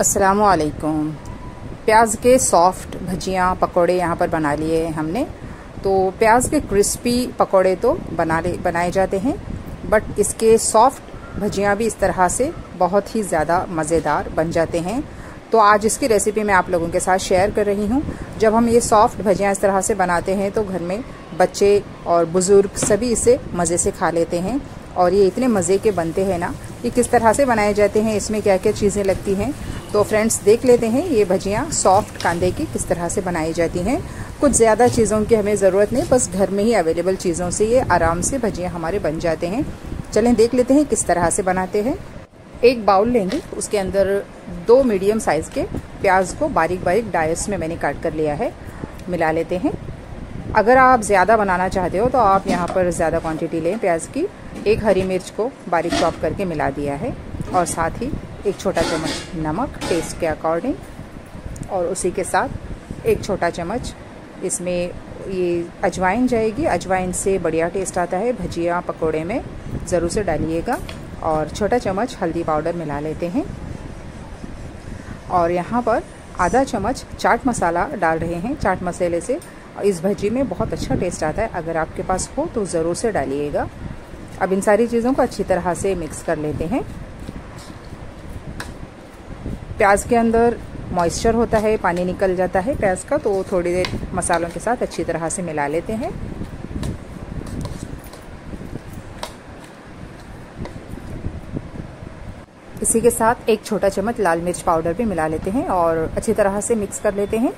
अस्सलामुअलैकुम। प्याज के सॉफ्ट भजियाँ पकोड़े यहाँ पर बना लिए हैं हमने। तो प्याज के क्रिस्पी पकोड़े तो बनाए जाते हैं, बट इसके सॉफ्ट भजियाँ भी इस तरह से बहुत ही ज़्यादा मज़ेदार बन जाते हैं। तो आज इसकी रेसिपी मैं आप लोगों के साथ शेयर कर रही हूँ। जब हम ये सॉफ्ट भजियाँ इस तरह से बनाते हैं तो घर में बच्चे और बुज़ुर्ग सभी इसे मज़े से खा लेते हैं। और ये इतने मज़े के बनते हैं ना कि किस तरह से बनाए जाते हैं, इसमें क्या क्या चीज़ें लगती हैं। तो फ्रेंड्स देख लेते हैं ये भजियाँ सॉफ्ट कांदे की किस तरह से बनाई जाती हैं। कुछ ज़्यादा चीज़ों की हमें ज़रूरत नहीं, बस घर में ही अवेलेबल चीज़ों से ये आराम से भजियाँ हमारे बन जाते हैं। चलें देख लेते हैं किस तरह से बनाते हैं। एक बाउल लेंगे, उसके अंदर 2 मीडियम साइज़ के प्याज को बारीक बारीक डाइस में मैंने काट कर लिया है, मिला लेते हैं। अगर आप ज़्यादा बनाना चाहते हो तो आप यहाँ पर ज़्यादा क्वांटिटी लें प्याज की। एक हरी मिर्च को बारीक चॉप करके मिला दिया है, और साथ ही एक छोटा चम्मच नमक टेस्ट के अकॉर्डिंग, और उसी के साथ एक छोटा चम्मच इसमें ये अजवाइन जाएगी। अजवाइन से बढ़िया टेस्ट आता है भजिया पकोड़े में, ज़रूर से डालिएगा। और छोटा चम्मच हल्दी पाउडर मिला लेते हैं, और यहाँ पर आधा चम्मच चाट मसाला डाल रहे हैं। चाट मसाले से इस भजी में बहुत अच्छा टेस्ट आता है, अगर आपके पास हो तो ज़रूर से डालिएगा। अब इन सारी चीज़ों को अच्छी तरह से मिक्स कर लेते हैं। प्याज के अंदर मॉइस्चर होता है, पानी निकल जाता है प्याज का, तो थोड़ी देर मसालों के साथ अच्छी तरह से मिला लेते हैं। इसी के साथ एक छोटा चम्मच लाल मिर्च पाउडर भी मिला लेते हैं और अच्छी तरह से मिक्स कर लेते हैं।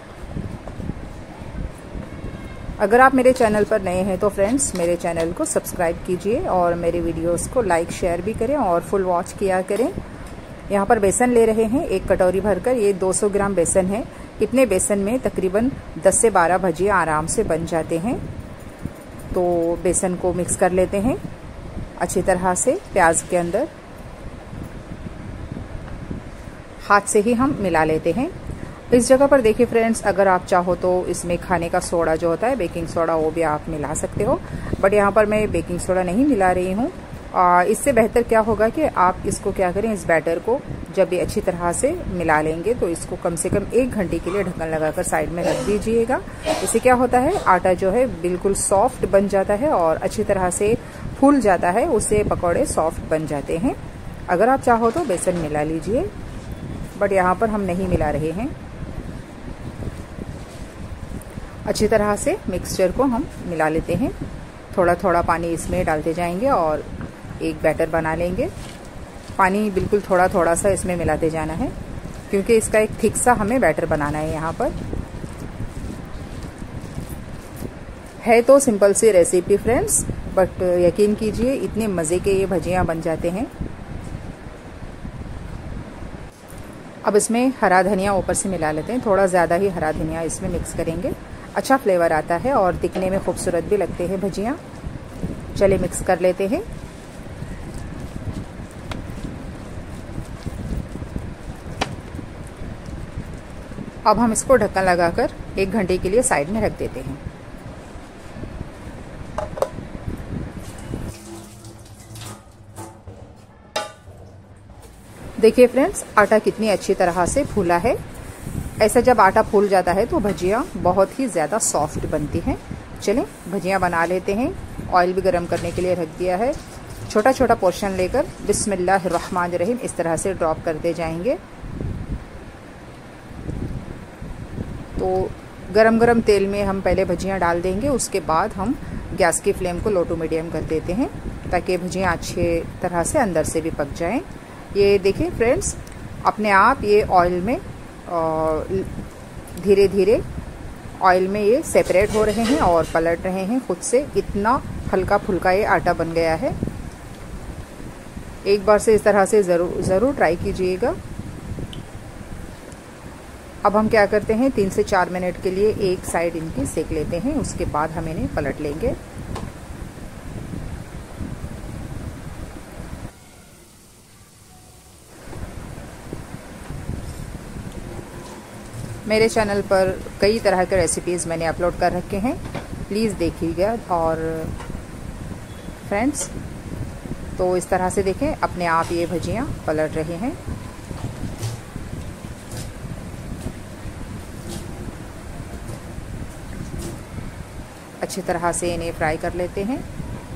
अगर आप मेरे चैनल पर नए हैं तो फ्रेंड्स मेरे चैनल को सब्सक्राइब कीजिए और मेरे वीडियोस को लाइक शेयर भी करें और फुल वॉच किया करें। यहाँ पर बेसन ले रहे हैं 1 कटोरी भरकर, ये 200 ग्राम बेसन है। इतने बेसन में तकरीबन 10 से 12 भजिया आराम से बन जाते हैं। तो बेसन को मिक्स कर लेते हैं अच्छी तरह से प्याज के अंदर, हाथ से ही हम मिला लेते हैं। इस जगह पर देखिए फ्रेंड्स, अगर आप चाहो तो इसमें खाने का सोडा जो होता है, बेकिंग सोडा, वो भी आप मिला सकते हो, बट यहाँ पर मैं बेकिंग सोडा नहीं मिला रही हूँ। इससे बेहतर क्या होगा कि आप इसको क्या करें, इस बैटर को जब ये अच्छी तरह से मिला लेंगे तो इसको कम से कम 1 घंटे के लिए ढक्कन लगाकर साइड में रख दीजिएगा। इससे क्या होता है, आटा जो है बिल्कुल सॉफ्ट बन जाता है और अच्छी तरह से फूल जाता है, उससे पकौड़े सॉफ्ट बन जाते हैं। अगर आप चाहो तो बेसन मिला लीजिए, बट यहाँ पर हम नहीं मिला रहे हैं। अच्छी तरह से मिक्सचर को हम मिला लेते हैं। थोड़ा थोड़ा पानी इसमें डालते जाएंगे और एक बैटर बना लेंगे। पानी बिल्कुल थोड़ा थोड़ा सा इसमें मिलाते जाना है, क्योंकि इसका एक थिक सा हमें बैटर बनाना है। यहाँ पर है तो सिंपल सी रेसिपी फ्रेंड्स, बट यकीन कीजिए इतने मज़े के ये भजियाँ बन जाते हैं। अब इसमें हरा धनिया ऊपर से मिला लेते हैं, थोड़ा ज़्यादा ही हरा धनिया इसमें मिक्स करेंगे, अच्छा फ्लेवर आता है और दिखने में खूबसूरत भी लगते हैं भजियाँ। चलिए मिक्स कर लेते हैं। अब हम इसको ढक्कन लगाकर 1 घंटे के लिए साइड में रख देते हैं। देखिए फ्रेंड्स, आटा कितनी अच्छी तरह से फूला है। ऐसा जब आटा फूल जाता है तो भजियाँ बहुत ही ज़्यादा सॉफ्ट बनती हैं। चलें भजियाँ बना लेते हैं। ऑयल भी गरम करने के लिए रख दिया है। छोटा छोटा पोर्शन लेकर बिस्मिल्लाहिर्रहमानिर्रहीम इस तरह से ड्रॉप करते जाएंगे। तो गरम गरम तेल में हम पहले भजियाँ डाल देंगे, उसके बाद हम गैस की फ्लेम को लो टू मीडियम कर देते हैं, ताकि भजियाँ अच्छे तरह से अंदर से भी पक जाएं। ये देखिए फ्रेंड्स, अपने आप ये ऑयल में धीरे धीरे ऑयल में ये सेपरेट हो रहे हैं और पलट रहे हैं खुद से। इतना हल्का फुल्का ये आटा बन गया है। एक बार से इस तरह से ज़रूर ट्राई कीजिएगा। अब हम क्या करते हैं, 3 से 4 मिनट के लिए एक साइड इनकी सेक लेते हैं, उसके बाद हम इन्हें पलट लेंगे। मेरे चैनल पर कई तरह के रेसिपीज़ मैंने अपलोड कर रखे हैं, प्लीज़ देखिएगा। और फ्रेंड्स, तो इस तरह से देखें अपने आप ये भजियाँ पलट रहे हैं। अच्छी तरह से इन्हें फ्राई कर लेते हैं।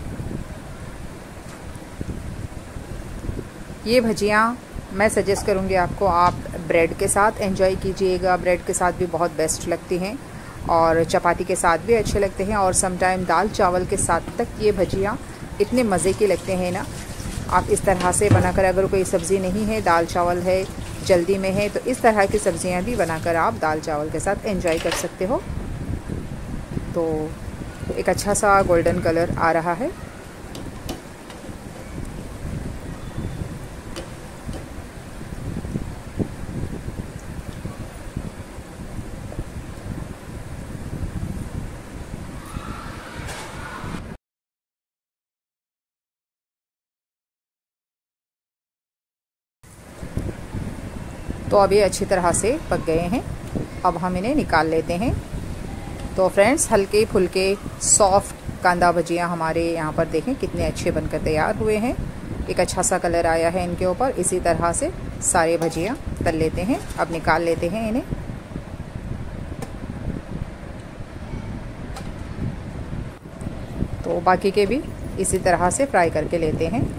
ये भजियाँ मैं सजेस्ट करूँगी आपको, आप ब्रेड के साथ एंजॉय कीजिएगा। ब्रेड के साथ भी बहुत बेस्ट लगती हैं और चपाती के साथ भी अच्छे लगते हैं, और समटाइम दाल चावल के साथ तक ये भजियाँ इतने मज़े के लगते हैं ना। आप इस तरह से बनाकर, अगर कोई सब्ज़ी नहीं है, दाल चावल है, जल्दी में है, तो इस तरह की सब्ज़ियाँ भी बनाकर आप दाल चावल के साथ एंजॉय कर सकते हो। तो एक अच्छा सा गोल्डन कलर आ रहा है। तो अब ये अच्छी तरह से पक गए हैं। अब हम इन्हें निकाल लेते हैं। तो फ्रेंड्स, हल्के फुल्के सॉफ्ट कांदा भजियाँ हमारे यहाँ पर देखें कितने अच्छे बनकर तैयार हुए हैं। एक अच्छा सा कलर आया है इनके ऊपर। इसी तरह से सारे भजियाँ तल लेते हैं। अब निकाल लेते हैं इन्हें। तो बाकी के भी इसी तरह से फ्राई करके लेते हैं।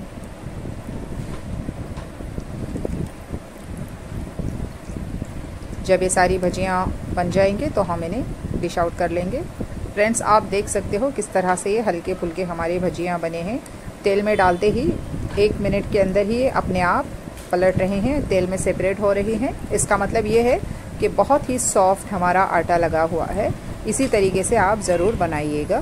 जब ये सारी भजियाँ बन जाएंगे तो हम इन्हें डिश आउट कर लेंगे। फ्रेंड्स, आप देख सकते हो किस तरह से ये हल्के फुल्के हमारे भजियाँ बने हैं। तेल में डालते ही 1 मिनट के अंदर ही ये अपने आप पलट रहे हैं, तेल में सेपरेट हो रही हैं। इसका मतलब ये है कि बहुत ही सॉफ्ट हमारा आटा लगा हुआ है। इसी तरीके से आप ज़रूर बनाइएगा।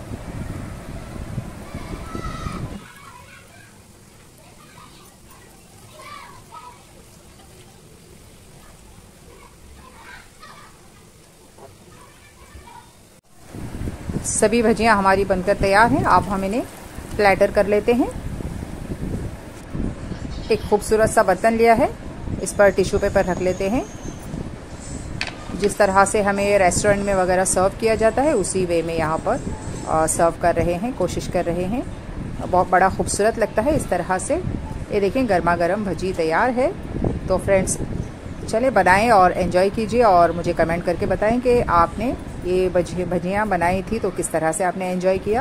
सभी भजियाँ हमारी बनकर तैयार हैं। अब हम इन्हें प्लेटर कर लेते हैं। एक खूबसूरत सा बर्तन लिया है, इस पर टिश्यू पेपर रख लेते हैं। जिस तरह से हमें रेस्टोरेंट में वगैरह सर्व किया जाता है, उसी वे में यहाँ पर सर्व कर रहे हैं, कोशिश कर रहे हैं। बहुत बड़ा खूबसूरत लगता है इस तरह से। ये देखें, गर्मा गर्म भजी तैयार है। तो फ्रेंड्स, चले बनाएं और एंजॉय कीजिए, और मुझे कमेंट करके बताएं कि आपने ये भजियाँ बनाई थी तो किस तरह से आपने एंजॉय किया।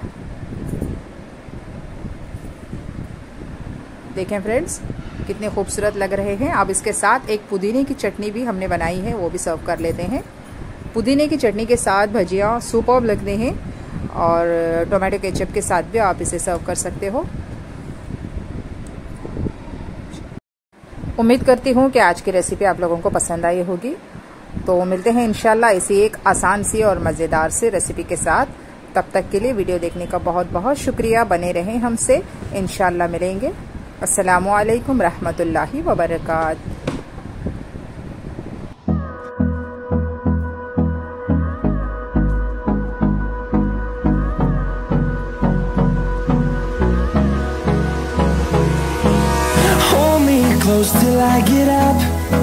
देखें फ्रेंड्स, कितने खूबसूरत लग रहे हैं। अब इसके साथ एक पुदीने की चटनी भी हमने बनाई है, वो भी सर्व कर लेते हैं। पुदीने की चटनी के साथ भजियाँ सुपर्ब लगते हैं, और टोमेटो केचप के साथ भी आप इसे सर्व कर सकते हो। उम्मीद करती हूँ कि आज की रेसिपी आप लोगों को पसंद आई होगी। तो मिलते हैं इंशाल्लाह इसी एक आसान सी और मज़ेदार से रेसिपी के साथ। तब तक के लिए वीडियो देखने का बहुत बहुत शुक्रिया। बने रहें हमसे, इंशाल्लाह मिलेंगे। अस्सलामु अलैकुम रहमतुल्लाहि व बरकातहू। Hold me close till I get up.